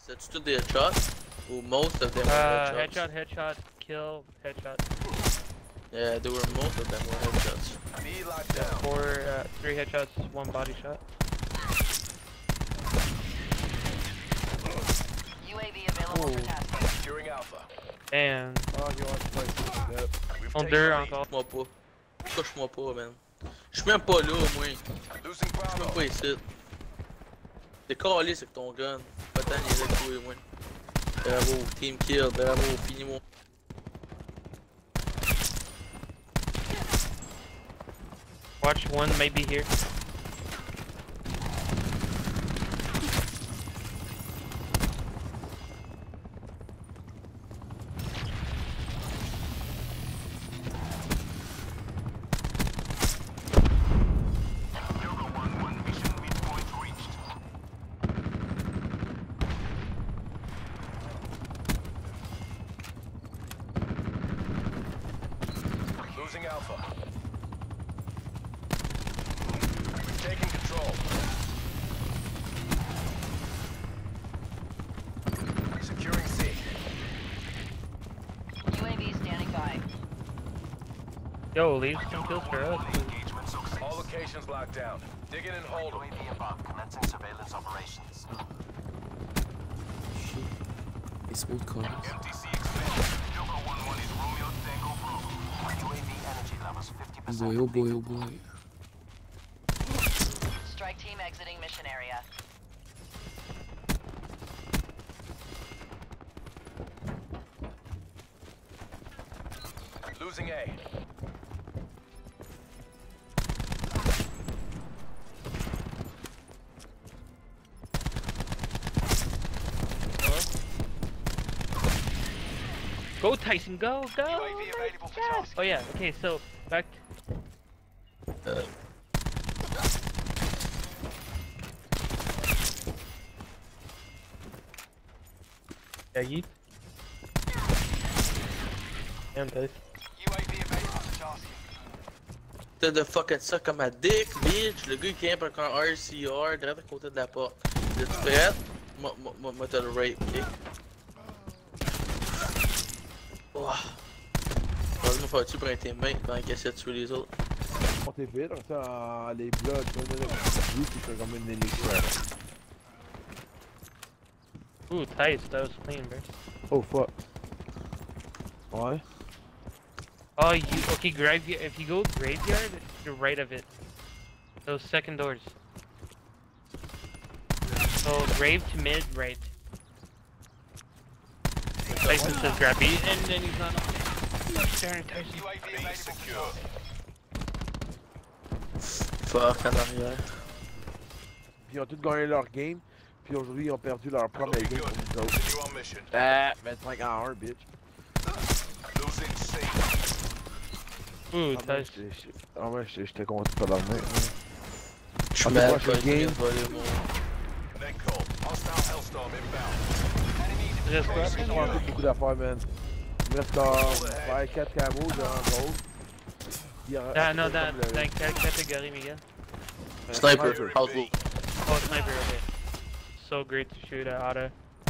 C'était tous des headshots? Ou most of them were headshots? Headshot, kill, headshot. Yeah, they were most of them were headshots. Three headshots, one body shot. UAV available for tasking. Securing Alpha. And Oh, you want to play some yep. We've on taken deux the lead. encore. Touche-moi pas. Touche-moi pas, man. Je suis même pas là, moi. Je Losing suis même Bravo. pas ici. T'es calé avec ton gun. Pas tant les écouter, moi. Bravo, team kill, bravo, finis-moi. Watch one, maybe here. Losing Alpha. We've taken control. Securing C. UAV standing by. Yo, leave some kills for us. All locations locked down. Dig in and hold them. UAV above, commencing surveillance operations. Shit. It's old cars. MTC expanded. Joker 1-1 is Romeo Tango Bravo. UAV energy levels 50%. Oh boy, oh boy, oh boy. Strike team exiting mission area. Losing A. Go Tyson, go, go! UAV available for Yes. task. Oh yeah, okay, so back. Yeah, yeet. And this. UAV available for task. T'as de fucking ça comme ma dick, bitch. Le gars il campe avec un RCR direct à côté de la porte. Es-tu prête? Moi t'as le rape, ok? Oh. Vas-y, faire-tu pour un teammate pendant qu'il essaie de tuer les autres? On t'est vite, ça, les bloods, c'est comme une élixir. Ooh, Tice, that was clean, bro. Oh fuck. Ouais. Oh, okay, graveyard. If you go graveyard, you're right of it. Those second doors. So grave to mid, right. Tyson says grabby, and then he's not on it. Darn it, Tyson. UAV available secure. Fuck en arrière. Puis ils ont tous gagné leur game, puis aujourd'hui ils ont perdu leur premier game pour nous autres. Continue on mission. Ah, 25 à 1, bitch. Losing C. Ooh, Ah, Tyson. ouais, j'étais content de pas dormir. Je suis mal prochain pas game. voler mon. Then call. Hostile Hellstorm inbound. Just Ils ont fait beaucoup d'affaires, man. Il me reste comme 4 camos, genre, gros. No, that category, Miguel. Sniper, house wolf. Oh, sniper, okay. So great to shoot at auto.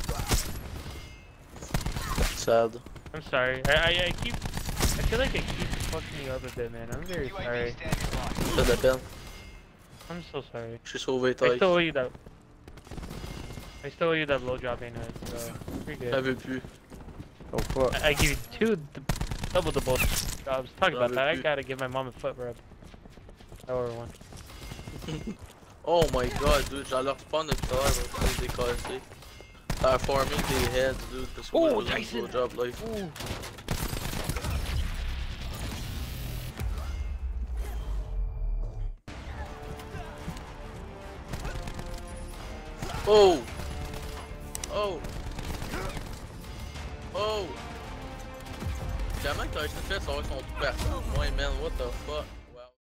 Sad. I'm sorry. I feel like I keep fucking you up a bit, man. I'm very sorry. Ça dépend. I'm so sorry. Je suis sauvé, I Ty. still owe you that. I still owe you that blowjob, ain't it? So, pretty good. J'en veux plus. Oh fuck. I give you double the blowjobs. Talk about that. I plus. gotta give my mom a foot rub. Or one. Oh my god, dude, j'ai leur spawn depuis tout à l'heure, on va décasser. T'as farming des heads, dude, parce que moi Oh, j'ai besoin Tyson! de job life. Ooh. Oh! Oh! Oh! Comment que t'as fait savoir qu'ils sont tout partout? Moi, man, what the fuck?